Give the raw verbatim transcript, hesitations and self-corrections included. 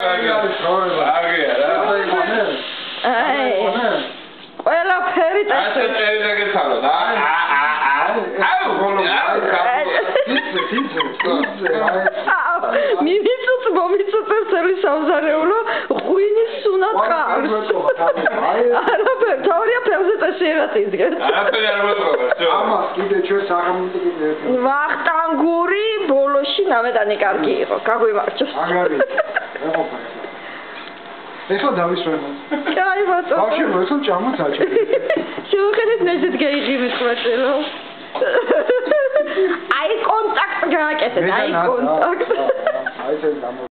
აგია რა. აი. ყველაფერი და ასე წერდა გეცალო და აუ ბოლო მინიცუც მომიცუწეს წელი სამზარეულო ღვინის სუნად ყავს არაფერ თორია ფერზე წესიერად იძგეს არაფერი არ მოწყობა ამას კიდე ჩვენ სახელმწიფო ვახტანგური ბოლოში ნავედანი კარგი იყო გაგვიმარჯოს აგარი ეხლა დავისვენო. კაი ბატონო. ბავშვებო, ეხლა ჭამოთ აჭი. შევხედეთ ნეჟეთ გაიღიმის ყვეწილო. აი კონტაქტ გააკეთეთ, აი კონტაქტ. აი ეს